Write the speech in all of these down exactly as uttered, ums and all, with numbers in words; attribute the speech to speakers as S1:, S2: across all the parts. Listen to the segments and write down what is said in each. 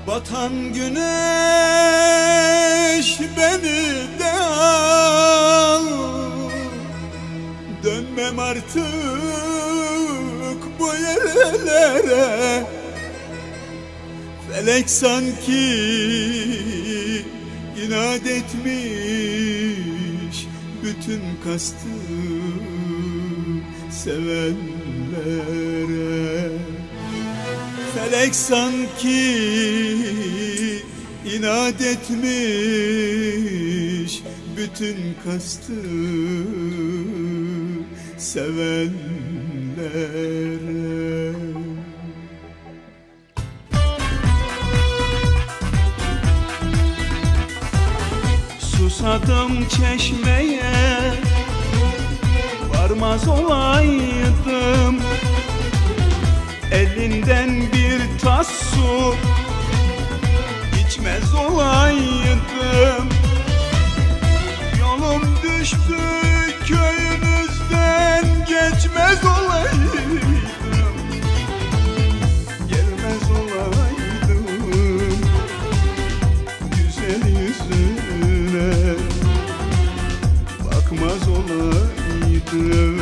S1: Batan güneş beni de al, dönmem artık bu yerlere. Felek sanki inat etmiş bütün kastı sevenlere. Felek sanki inat etmiş bütün kastı sevenlere. Susadım çeşmeye, varmaz olaydım. Elinden bir tas su içmez olaydım. Yolum düştü köyünüzden, geçmez olaydım. Gelmez olaydım güzel yüzüne, bakmaz olaydım.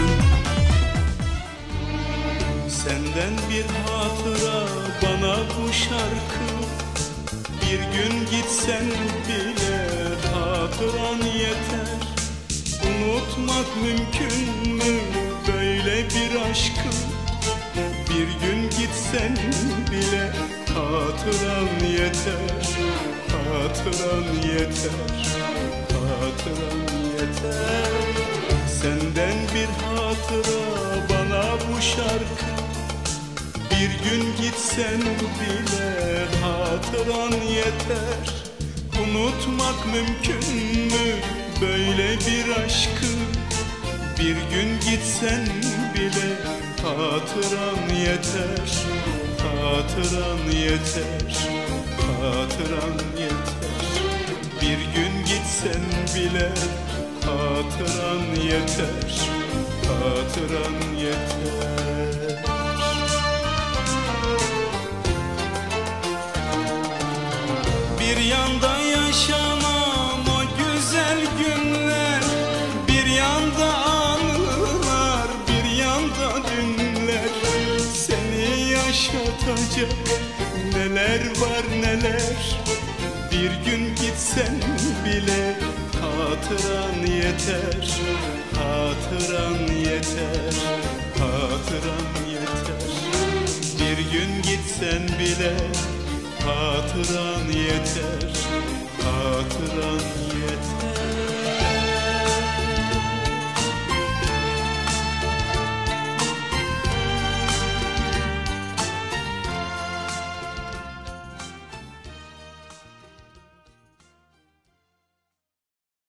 S1: Senden bir hatıra bana bu şarkı, bir gün gitsen bile hatıran yeter. Unutmak mümkün mü böyle bir aşkı? Bir gün gitsen bile hatıran yeter, hatıran yeter, hatıran yeter. Senden bir hatıra bana bu şarkı, bir gün gitsen bile hatıran yeter. Unutmak mümkün mü böyle bir aşkı? Bir gün gitsen bile hatıran yeter, hatıran yeter, hatıran yeter. Bir gün gitsen bile hatıran yeter, hatıran yeter. Bir yanda yaşamam o güzel günler, bir yanda anılar, bir yanda dünler. Seni yaşatacak neler var neler. Bir gün gitsen bile hatıran yeter, hatıran yeter, hatıran yeter. Bir gün gitsen bile hatıran yeter, hatıran yeter.